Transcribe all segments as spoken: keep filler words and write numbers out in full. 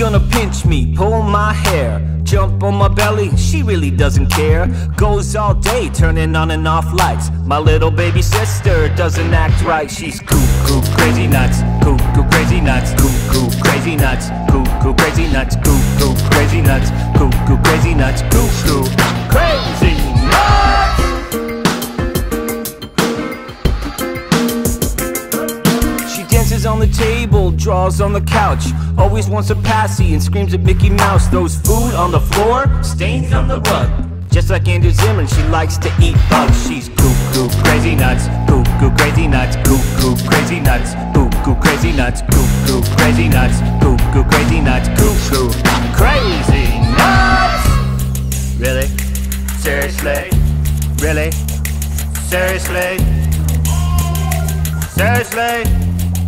gonna pinch me, pull my hair, jump on my belly, she really doesn't care. Goes all day, turning on and off lights. My little baby sister doesn't act right. She's cuckoo, crazy nuts, cuckoo, crazy nuts, cuckoo, crazy nuts, cuckoo, crazy nuts, cuckoo, crazy nuts, cuckoo, crazy nuts, cuckoo, crazy nuts. She dances on the table, draws on the couch, always wants a passy and screams at Mickey Mouse. Throws food on the floor, stains on the rug. Just like Andrew Zimmern, she likes to eat bugs. She's cuckoo, crazy nuts, cuckoo, crazy nuts, cuckoo, crazy nuts, cuckoo, crazy nuts, cuckoo, crazy nuts, cuckoo, crazy nuts, cuckoo, crazy nuts. Really? Seriously? Really? Seriously? Seriously?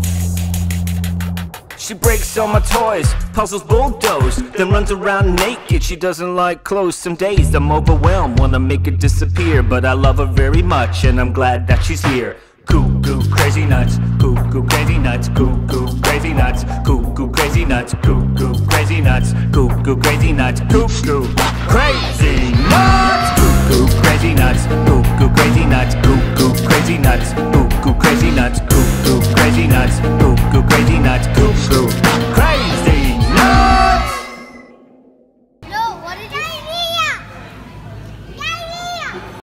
She breaks all my toys, puzzles bulldoze, then runs around naked. She doesn't like clothes. Some days I'm overwhelmed, wanna make her disappear, but I love her very much and I'm glad that she's here. Cuckoo, crazy nuts, cuckoo, crazy nuts, cuckoo, crazy nuts, cuckoo, crazy nuts, cuckoo, crazy nuts, cuckoo, crazy nuts, cuckoo, crazy nuts, cuckoo, crazy nuts, cuckoo, crazy nuts, cuckoo, crazy nuts, cuckoo, crazy nuts, cuckoo, crazy nuts, cuckoo, crazy nuts, cuckoo.